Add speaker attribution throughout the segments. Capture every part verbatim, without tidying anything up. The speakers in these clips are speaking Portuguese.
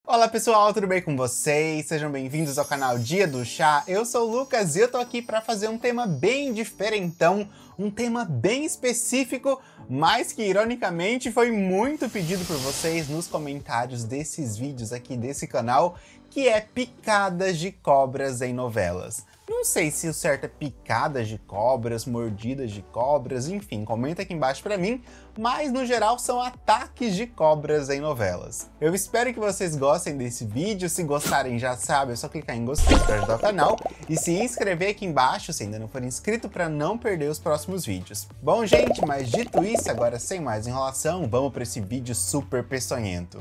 Speaker 1: Olá pessoal, tudo bem com vocês? Sejam bem-vindos ao canal Dia do Chá. Eu sou o Lucas e eu tô aqui para fazer um tema bem diferentão, um tema bem específico, mas que ironicamente foi muito pedido por vocês nos comentários desses vídeos aqui desse canal, que é picadas de cobras em novelas. Não sei se o certo é picadas de cobras, mordidas de cobras, enfim, comenta aqui embaixo pra mim, mas no geral são ataques de cobras em novelas. Eu espero que vocês gostem desse vídeo, se gostarem já sabe, é só clicar em gostei para ajudar o canal e se inscrever aqui embaixo se ainda não for inscrito para não perder os próximos vídeos. Bom gente, mas dito isso, agora sem mais enrolação, vamos para esse vídeo super peçonhento.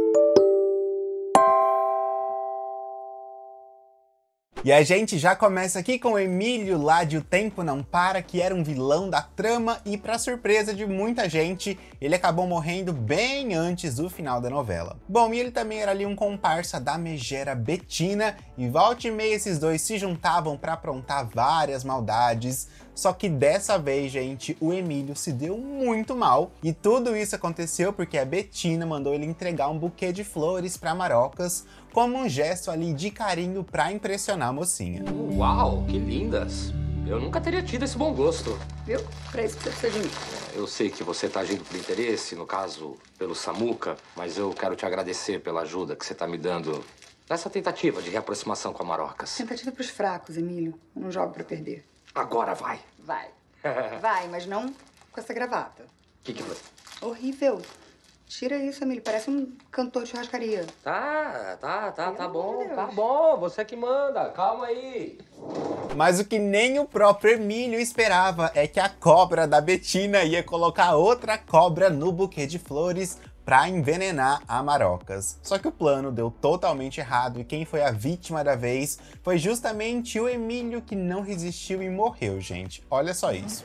Speaker 1: E a gente já começa aqui com o Emílio lá de O Tempo Não Para, que era um vilão da trama e, para surpresa de muita gente, ele acabou morrendo bem antes do final da novela. Bom, e ele também era ali um comparsa da megera Betina, e volta e meia esses dois se juntavam para aprontar várias maldades, só que dessa vez, gente, o Emílio se deu muito mal, e tudo isso aconteceu porque a Betina mandou ele entregar um buquê de flores para Marocas, como um gesto ali de carinho para impressionar a mocinha.
Speaker 2: Uau, que lindas! Eu nunca teria tido esse bom gosto.
Speaker 3: Viu? Pra isso que você precisa de mim.
Speaker 2: Eu sei que você tá agindo por interesse, no caso, pelo Samuca, mas eu quero te agradecer pela ajuda que você tá me dando nessa tentativa de reaproximação com a Marocas.
Speaker 3: Tentativa pros fracos, Emílio. Eu não jogo pra perder.
Speaker 2: Agora vai.
Speaker 3: Vai. Vai, mas não com essa gravata.
Speaker 2: O que que foi?
Speaker 3: Horrível. Tira isso, Emílio. Parece um cantor de churrascaria.
Speaker 2: Tá, tá, tá, tá
Speaker 3: Pelo
Speaker 2: bom,
Speaker 3: amor de
Speaker 2: tá
Speaker 3: Deus.
Speaker 2: bom. Você que manda, calma aí.
Speaker 1: Mas o que nem o próprio Emílio esperava é que a cobra da Betina ia colocar outra cobra no buquê de flores para envenenar a Marocas. Só que o plano deu totalmente errado e quem foi a vítima da vez foi justamente o Emílio, que não resistiu e morreu, gente. Olha só isso.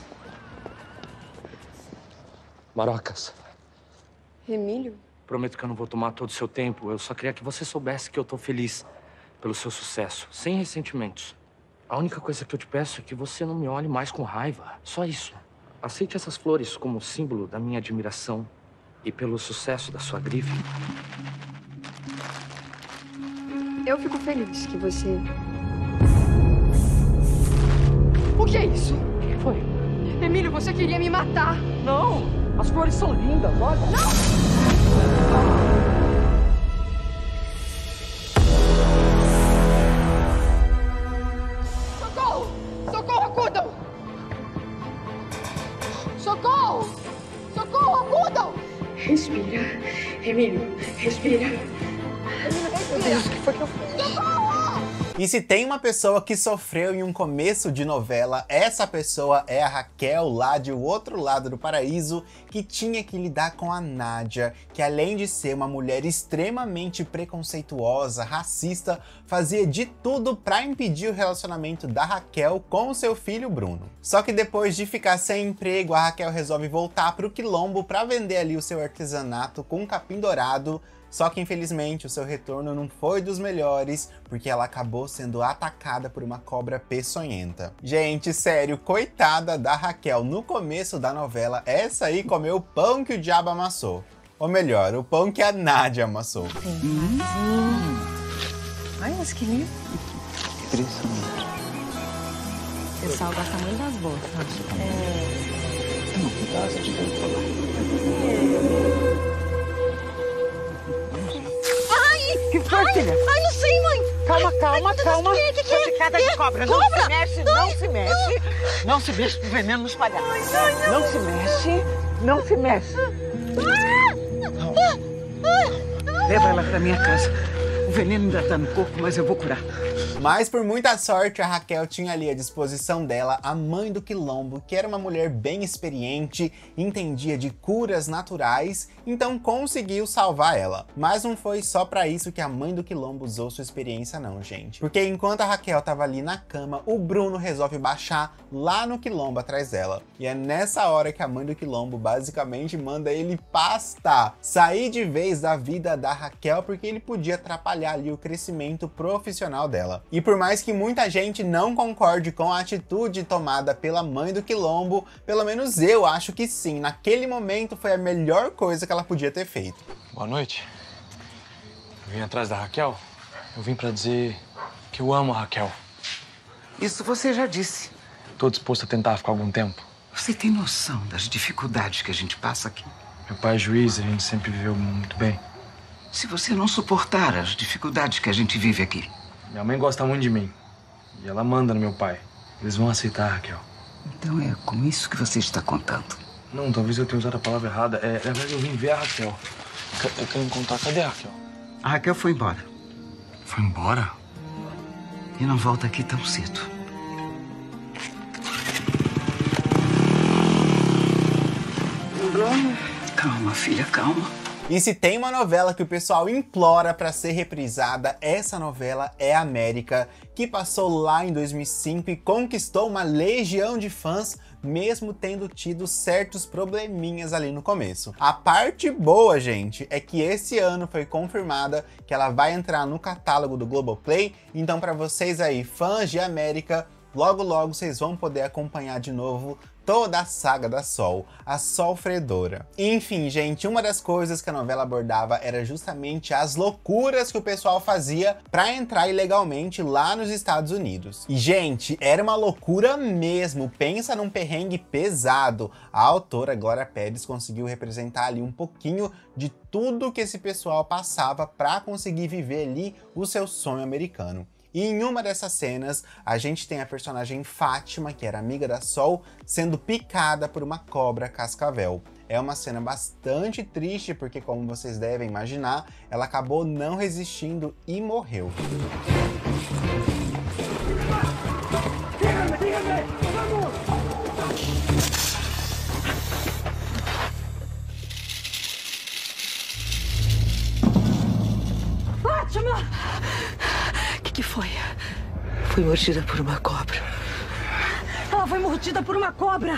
Speaker 2: Marocas,
Speaker 4: Emílio?
Speaker 2: prometo que eu não vou tomar todo o seu tempo. Eu só queria que você soubesse que eu tô feliz pelo seu sucesso, sem ressentimentos. A única coisa que eu te peço é que você não me olhe mais com raiva. Só isso. Aceite essas flores como símbolo da minha admiração e pelo sucesso da sua grife.
Speaker 4: Eu fico feliz que você... O que é isso?
Speaker 2: O que foi?
Speaker 4: Emílio, você queria me matar.
Speaker 2: Não! As flores são lindas, olha!
Speaker 4: Não! Socorro! Socorro, acudam! Socorro! Socorro, acudam!
Speaker 3: Respira. Emílio, respira.
Speaker 4: Emílio, respira!
Speaker 3: O que foi que eu fiz?
Speaker 4: Socorro!
Speaker 1: E se tem uma pessoa que sofreu em um começo de novela, essa pessoa é a Raquel, lá de O Outro Lado do Paraíso, que tinha que lidar com a Nádia, que além de ser uma mulher extremamente preconceituosa, racista, fazia de tudo para impedir o relacionamento da Raquel com o seu filho Bruno. Só que depois de ficar sem emprego, a Raquel resolve voltar para o Quilombo para vender ali o seu artesanato com capim dourado. Só que infelizmente o seu retorno não foi dos melhores, porque ela acabou sendo atacada por uma cobra peçonhenta. Gente, sério, coitada da Raquel, no começo da novela, essa aí comeu o pão que o diabo amassou. Ou melhor, o pão que a Nádia amassou.
Speaker 3: Hum. Ai, mas que lindo.
Speaker 5: Impressionante.
Speaker 3: O pessoal gosta muito das bolsas.
Speaker 5: É uma pedaço de vento falar.
Speaker 3: Que foi, filha?
Speaker 4: Ai, não sei, mãe!
Speaker 3: Calma, calma,
Speaker 4: Ai,
Speaker 3: calma.
Speaker 4: que que é?
Speaker 3: Picada de cobra. Não
Speaker 4: Cobra?
Speaker 3: se mexe, não se mexe. Não se mexe pro veneno nos espalhar. Não se mexe, não se mexe. Leva ela pra minha casa. O veneno ainda tá no corpo, mas eu vou curar.
Speaker 1: Mas por muita sorte, a Raquel tinha ali à disposição dela a mãe do Quilombo, que era uma mulher bem experiente, entendia de curas naturais, então conseguiu salvar ela. Mas não foi só pra isso que a mãe do Quilombo usou sua experiência não, gente. Porque enquanto a Raquel tava ali na cama, o Bruno resolve baixar lá no Quilombo atrás dela. E é nessa hora que a mãe do Quilombo basicamente manda ele pastar, sair de vez da vida da Raquel, porque ele podia atrapalhar ali o crescimento profissional dela. E por mais que muita gente não concorde com a atitude tomada pela mãe do Quilombo, pelo menos eu acho que sim, naquele momento foi a melhor coisa que ela podia ter feito.
Speaker 5: Boa noite.
Speaker 6: Eu vim atrás da Raquel. Eu vim pra dizer que eu amo a Raquel.
Speaker 3: Isso você já disse.
Speaker 6: Tô disposto a tentar ficar algum tempo.
Speaker 3: Você tem noção das dificuldades que a gente passa aqui?
Speaker 6: Meu pai é juiz, a gente sempre viveu muito bem.
Speaker 3: Se você não suportar as dificuldades que a gente vive aqui...
Speaker 6: Minha mãe gosta muito de mim. E ela manda no meu pai. Eles vão aceitar a Raquel.
Speaker 3: Então é com isso que você está contando.
Speaker 6: Não, talvez eu tenha usado a palavra errada. É, na verdade, eu vim ver a Raquel. Eu quero encontrar. Cadê a Raquel?
Speaker 3: A Raquel foi embora.
Speaker 6: Foi embora?
Speaker 3: E não volta aqui tão cedo. Calma, filha, calma.
Speaker 1: E se tem uma novela que o pessoal implora pra ser reprisada, essa novela é América, que passou lá em dois mil e cinco e conquistou uma legião de fãs, mesmo tendo tido certos probleminhas ali no começo. A parte boa, gente, é que esse ano foi confirmada que ela vai entrar no catálogo do Globoplay, então pra vocês aí, fãs de América, logo logo vocês vão poder acompanhar de novo toda a saga da Sol, a Solfredora. Enfim, gente, uma das coisas que a novela abordava era justamente as loucuras que o pessoal fazia pra entrar ilegalmente lá nos Estados Unidos. E, gente, era uma loucura mesmo, pensa num perrengue pesado. A autora Glória Pérez conseguiu representar ali um pouquinho de tudo que esse pessoal passava pra conseguir viver ali o seu sonho americano. E em uma dessas cenas, a gente tem a personagem Fátima, que era amiga da Sol, sendo picada por uma cobra cascavel. É uma cena bastante triste, porque como vocês devem imaginar, ela acabou não resistindo e morreu.
Speaker 4: Fátima!
Speaker 3: O que, que foi? Foi mordida por uma cobra.
Speaker 4: Ela foi mordida por uma cobra!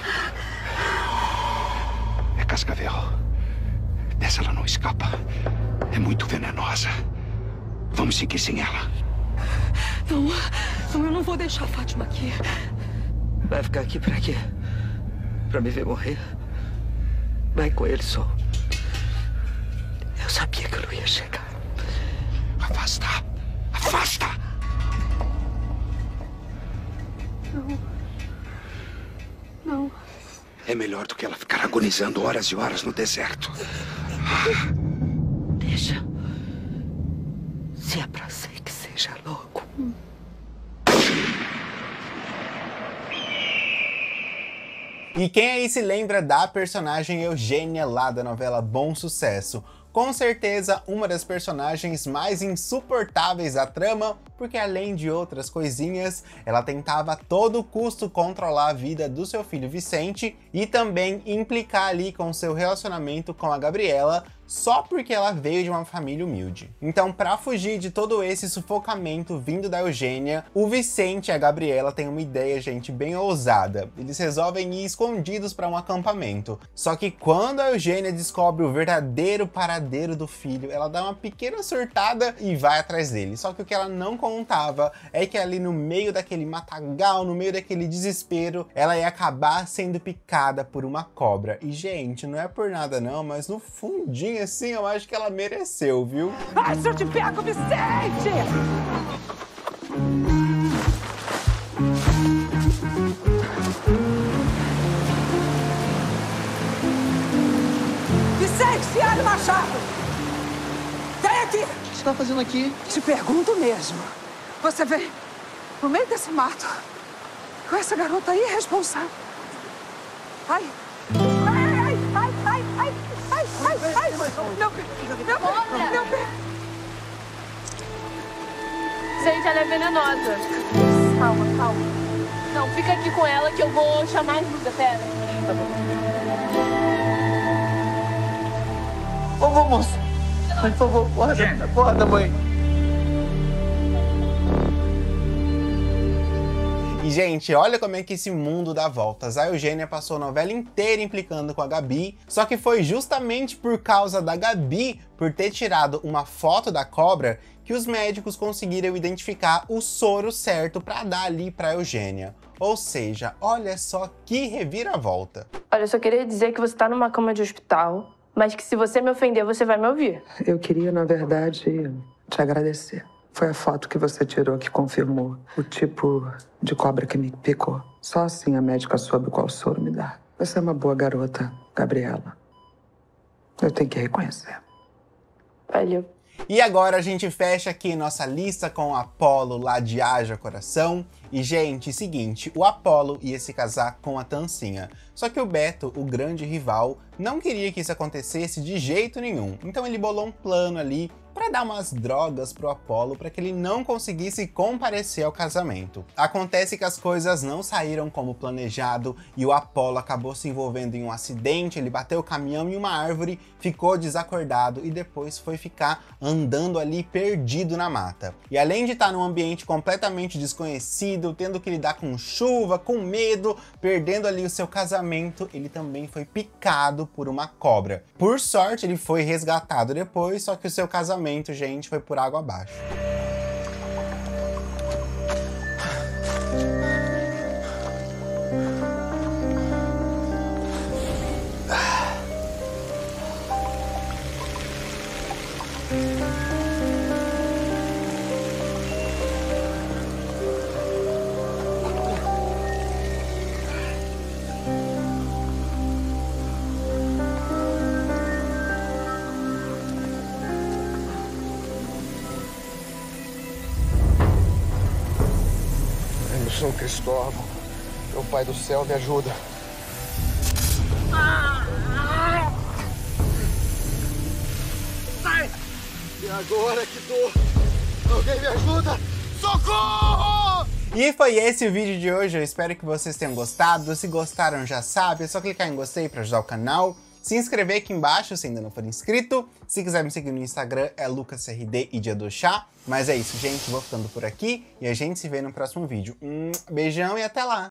Speaker 7: É cascavel. Dessa ela não escapa. É muito venenosa. Vamos seguir sem ela.
Speaker 4: Não, não, eu não vou deixar a Fátima aqui.
Speaker 3: Vai ficar aqui pra quê? Pra me ver morrer? Vai com ele, Sol. Eu sabia que eu não ia chegar.
Speaker 7: Afasta! Afasta!
Speaker 4: Não. Não.
Speaker 7: É melhor do que ela ficar agonizando horas e horas no deserto.
Speaker 3: Deixa. Se é pra ser que seja logo.
Speaker 1: E quem aí se lembra da personagem Eugênia lá da novela Bom Sucesso? Com certeza uma das personagens mais insuportáveis da trama, porque além de outras coisinhas, ela tentava a todo custo controlar a vida do seu filho Vicente e também implicar ali com seu relacionamento com a Gabriela, só porque ela veio de uma família humilde. Então, para fugir de todo esse sufocamento vindo da Eugênia, o Vicente e a Gabriela têm uma ideia, gente, bem ousada. Eles resolvem ir escondidos para um acampamento. Só que quando a Eugênia descobre o verdadeiro paradeiro do filho, ela dá uma pequena surtada e vai atrás dele. Só que o que ela não contava é que ali no meio daquele matagal, no meio daquele desespero, ela ia acabar sendo picada por uma cobra. E, gente, não é por nada não, mas no fundinho assim, eu acho que ela mereceu, viu?
Speaker 4: Ai, se eu te pego, Vicente! Vicente, Ciara Machado! Vem aqui!
Speaker 3: O que você tá fazendo aqui?
Speaker 4: Te pergunto mesmo. Você vem no meio desse mato com essa garota irresponsável. Ai! Ai, ai, ai, ai, ai, ai, ai, ai! Meu pé! Meu pé! Meu pé!
Speaker 8: Gente, ela é venenosa. Calma, calma. Não, fica aqui com ela que eu vou chamar ajuda, pera. Tá bom.
Speaker 3: Ô, ô, moça. Ai, por favor, acorda, acorda, mãe.
Speaker 1: E, gente, olha como é que esse mundo dá voltas. A Eugênia passou a novela inteira implicando com a Gabi, só que foi justamente por causa da Gabi, por ter tirado uma foto da cobra, que os médicos conseguiram identificar o soro certo para dar ali para Eugênia. Ou seja, olha só que reviravolta.
Speaker 8: Olha, eu só queria dizer que você tá numa cama de hospital, mas que se você me ofender, você vai me ouvir.
Speaker 4: Eu queria, na verdade, te agradecer. Foi a foto que você tirou que confirmou o tipo de cobra que me picou. Só assim a médica soube qual soro me dar. Você é uma boa garota, Gabriela. Eu tenho que reconhecer.
Speaker 8: Valeu.
Speaker 1: E agora a gente fecha aqui nossa lista com o Apolo lá de Haja Coração. E, gente, seguinte, o Apolo ia se casar com a Tancinha. Só que o Beto, o grande rival, não queria que isso acontecesse de jeito nenhum. Então ele bolou um plano ali para dar umas drogas pro Apolo para que ele não conseguisse comparecer ao casamento. Acontece que as coisas não saíram como planejado e o Apolo acabou se envolvendo em um acidente, ele bateu o caminhão em uma árvore, ficou desacordado e depois foi ficar andando ali perdido na mata. E além de estar num ambiente completamente desconhecido, tendo que lidar com chuva, com medo, perdendo ali o seu casamento, ele também foi picado por uma cobra. Por sorte, ele foi resgatado depois, só que o seu casamento, gente, foi por água abaixo.
Speaker 9: São Cristóvão, meu pai do céu, me ajuda. Sai! E agora que dor! Alguém me ajuda! Socorro!
Speaker 1: E foi esse o vídeo de hoje, eu espero que vocês tenham gostado. Se gostaram, já sabe, é só clicar em gostei para ajudar o canal. Se inscrever aqui embaixo se ainda não for inscrito. Se quiser me seguir no Instagram é LucasRD e Dia do Chá. Mas é isso, gente, vou ficando por aqui e a gente se vê no próximo vídeo. Um beijão e até lá!